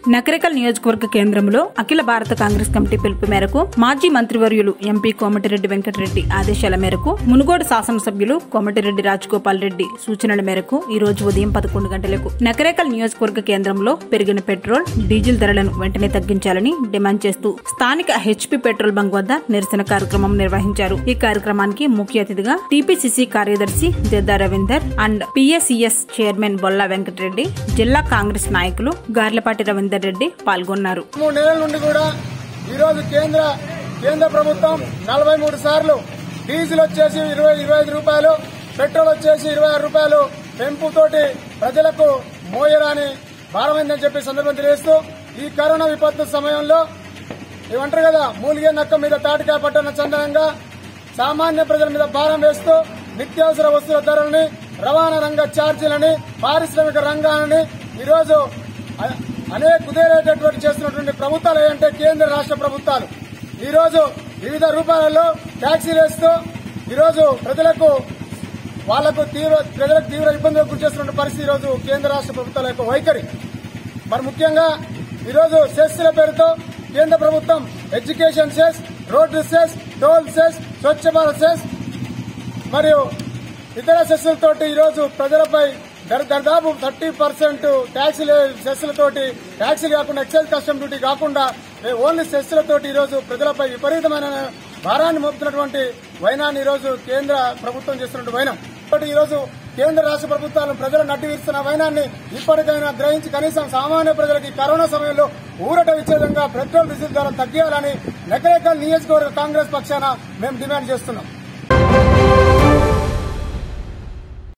నకరేకల్ నియోజకవర్గ కేంద్రంలో అఖిల భారత కాంగ్రెస్ కమిటీ పిలుపు మేరకు మాజీ మంత్రివర్యులు ఎంపీ కోమటిరెడ్డి వెంకటరెడ్డి ఆదేశాల మేరకు మునుగోడు శాసనసభ్యులు కోమటిరెడ్డి రాజగోపాల్ రెడ్డి సూచనల మేరకు ఈ రోజు ఉదయం 11 గంటలకు నకరేకల్ నియోజకవర్గ కేంద్రంలో పెరిగిన పెట్రోల్ డీజిల్ ధరలను వెంటనే తగ్గించాలని డిమాండ్ చేస్తూ స్థానిక హెచ్పీ పెట్రోల్ బంక్ వద్ద నిరసన కార్యక్రమం నిర్వహించారు. ఈ కార్యక్రమానికి ముఖ్య అతిథిగా టీపీసీసీ కార్యదర్శి Deda Ravinder and PACS chairman Bolla Venkatareddy, జిల్లా కాంగ్రెస్ నాయకులు గార్లపాటి రవీందర్ రెడ్డి పాల్గొన్నారు. 3 నెలల నుండి కూడా ఈరోజు కేంద్ర ప్రభుత్వం 43 సార్లు డీజిల్ వచ్చేసి 25 రూపాయలు, పెట్రోల్ వచ్చేసి 26 రూపాయలు పెంపుతోటి ప్రజలకు మోయరాని భారమైందని చెప్పి సందర్భం తెలియజేస్తూ ఈ కరోనా విపత్తు సమయంలో ఇవంటారు కదా మూలిగే నక్క మీద తాటికాయ పట్టణ చందనంగా సామాన్య ప్రజల మీద భారం వేస్తూ నిత్యావసర వస్తువుల ధరలని, రవాణా రంగ ఛార్జీలని, పారిశ్రామిక రంగాలని ఈరోజు అనేక కుదేరేటటువంటి చేస్తున్నటువంటి ప్రభుత్వాలు ఏంటంటే కేంద్ర రాష్ట్ర ప్రభుత్వాలు ఈరోజు వివిధ రూపాలలో ట్యాక్సీలు వేస్తూ ఈరోజు ప్రజలకు తీవ్ర ఇబ్బందులకు గురి చేస్తున్న పరిస్థితి ఈరోజు కేంద్ర రాష్ట్ర ప్రభుత్వాల యొక్క వైఖరి. మరి ముఖ్యంగా ఈరోజు సెస్ల పేరుతో కేంద్ర ప్రభుత్వం education cess, road cess, toll cess, Swachh Bharat cess మరియు ఇతర సెస్లతోటి ఈరోజు ప్రజలపై దాదాపు 30% ట్యాక్సీల సెస్లతోటి, ట్యాక్సీలు కాకుండా ఎక్సైజ్ కస్టమ్ డ్యూటీ కాకుండా ఓన్లీ సెస్లతోటి ఈరోజు ప్రజలపై విపరీతమైన భారాన్ని మోపుతున్నటువంటి వైనాన్ని ఈరోజు కేంద్ర ప్రభుత్వం చేస్తున్న వైనం. ఈరోజు కేంద్ర రాష్ట్ర ప్రభుత్వాలు ప్రజలు నడ్డి వీరుస్తున్న వైనాన్ని ఇప్పటికైనా గ్రహించి కనీసం సామాన్య ప్రజలకి కరోనా సమయంలో ఊరట ఇచ్చే విధంగా పెట్రోల్ డీజిల్ ధర తగ్గియాలని నకరేకల్ నియోజకవర్గ కాంగ్రెస్ పక్షాన మేము డిమాండ్ చేస్తున్నాం.